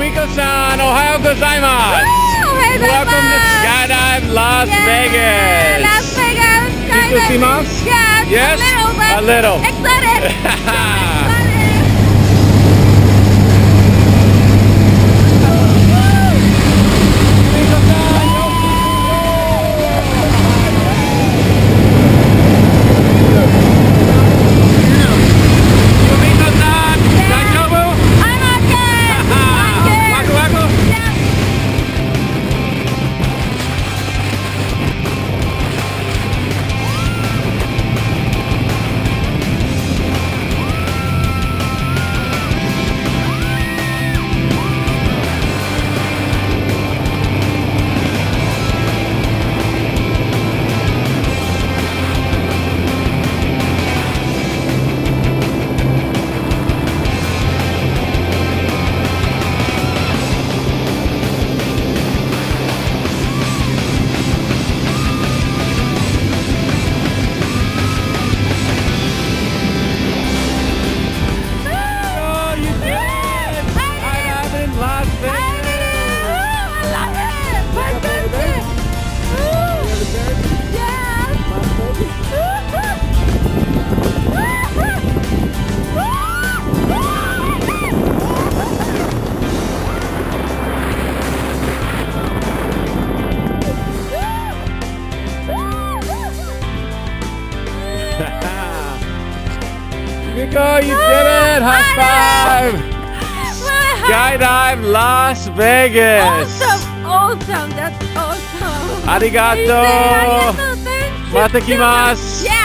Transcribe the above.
Yumiko-san, ohayou gozaimasu. Welcome to Skydive Las Vegas. Las Vegas. Kikusimasu? Yes. A little. Excited. Yumiko, you did it! High five! Skydive Las Vegas! Awesome! That's awesome! Arigato! Thank you. Mata kimasu! Yeah!